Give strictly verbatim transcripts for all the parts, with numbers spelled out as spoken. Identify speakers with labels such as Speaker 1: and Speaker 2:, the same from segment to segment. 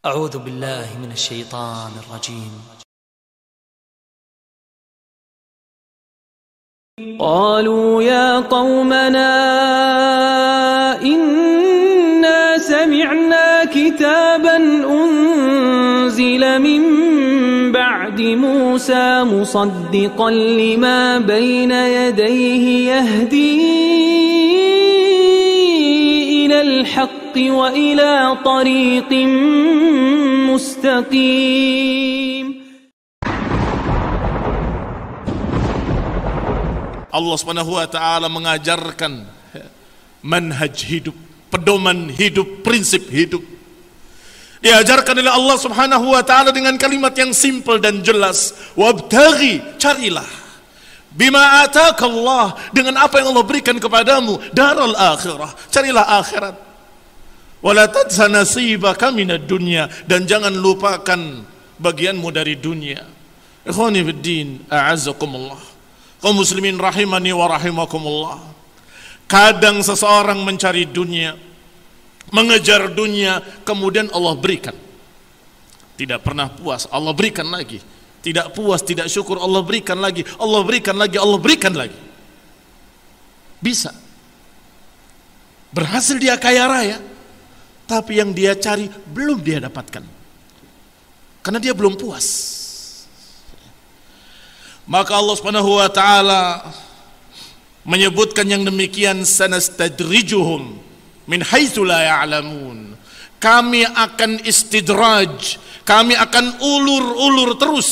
Speaker 1: أعوذ بالله من الشيطان الرجيم.
Speaker 2: قالوا يا قومنا إنا سمعنا كتابا أنزل من بعد موسى مصدقا لما بين يديه يهدي إلى الحق وإلى طريق مستقيم.
Speaker 3: Allah Subhanahu wa taala mengajarkan manhaj hidup, pedoman hidup, prinsip hidup. Diajarkan oleh Allah Subhanahu wa taala dengan kalimat yang simpel dan jelas. Wabtaghi, carilah. Bima ataka Allah, dengan apa yang Allah berikan kepadamu, daral akhirah, carilah akhirat. Wala tansa nasibaka minad dunya, dan jangan lupakan bagianmu dari dunia. Ikhwani fid din, a'azzakumullah. Kaum muslimin rahimani wa rahimakumullah. Kadang seseorang mencari dunia, mengejar dunia, kemudian Allah berikan. Tidak pernah puas, Allah berikan lagi. Tidak puas, tidak syukur, Allah berikan lagi. Allah berikan lagi, Allah berikan lagi. Bisa. Berhasil dia kaya raya, tapi yang dia cari belum dia dapatkan. Karena dia belum puas. Maka Allah Subhanahu wa taala menyebutkan yang demikian, sanastadrijuhum min haitsu la ya'lamun. Kami akan istidraj, kami akan ulur-ulur terus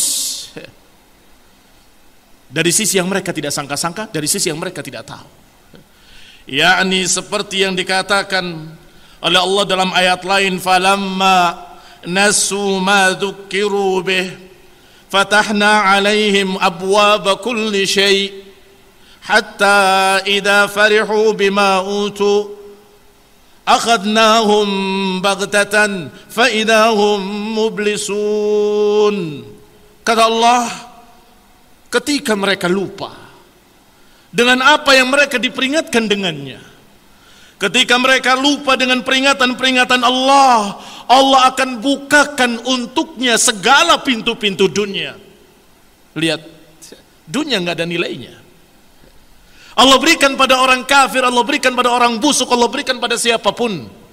Speaker 3: dari sisi yang mereka tidak sangka-sangka, dari sisi yang mereka tidak tahu. Yakni seperti yang dikatakan oleh Allah dalam ayat lain, falamma nasu ma dzukiru bih fatahna alaihim abwaba kulli syai' hatta idza farihu bima utu akhadnahum baghtatan fa idza hum mublisun. Kata Allah, ketika mereka lupa dengan apa yang mereka diperingatkan dengannya, ketika mereka lupa dengan peringatan-peringatan Allah, Allah akan bukakan untuknya segala pintu-pintu dunia. Lihat, dunia nggak ada nilainya. Allah berikan pada orang kafir, Allah berikan pada orang busuk, Allah berikan pada siapapun.